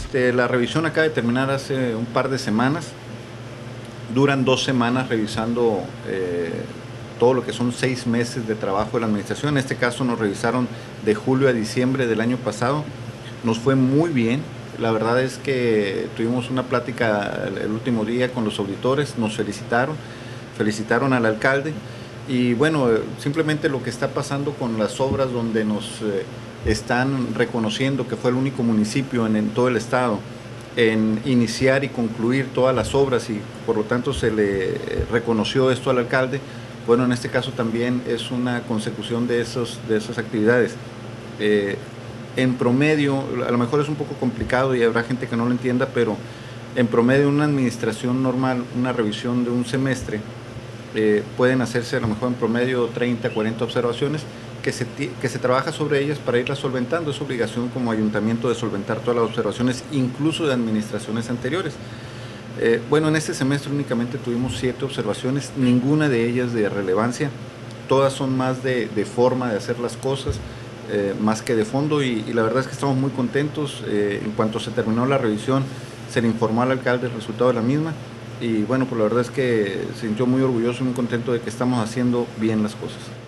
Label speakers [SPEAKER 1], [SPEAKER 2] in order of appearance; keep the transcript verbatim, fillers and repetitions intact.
[SPEAKER 1] Este, la revisión acaba de terminar hace un par de semanas. Duran dos semanas revisando eh, todo lo que son seis meses de trabajo de la administración. En este caso nos revisaron de julio a diciembre del año pasado. Nos fue muy bien. La verdad es que tuvimos una plática el último día con los auditores, nos felicitaron, felicitaron al alcalde y bueno, simplemente lo que está pasando con las obras donde nos eh, están reconociendo que fue el único municipio en, en todo el estado en iniciar y concluir todas las obras y por lo tanto se le reconoció esto al alcalde. Bueno, en este caso también es una consecución de, esos, de esas actividades. Eh, en promedio, a lo mejor es un poco complicado y habrá gente que no lo entienda, pero en promedio una administración normal, una revisión de un semestre, eh, pueden hacerse a lo mejor en promedio treinta, cuarenta observaciones que se, que se trabaja sobre ellas para irlas solventando. Es obligación como ayuntamiento de solventar todas las observaciones, incluso de administraciones anteriores. Eh, bueno, en este semestre únicamente tuvimos siete observaciones, ninguna de ellas de relevancia, todas son más de, de forma de hacer las cosas, eh, más que de fondo y, y la verdad es que estamos muy contentos. Eh, en cuanto se terminó la revisión, se le informó al alcalde el resultado de la misma y bueno, pues la verdad es que se sintió muy orgulloso y muy contento de que estamos haciendo bien las cosas.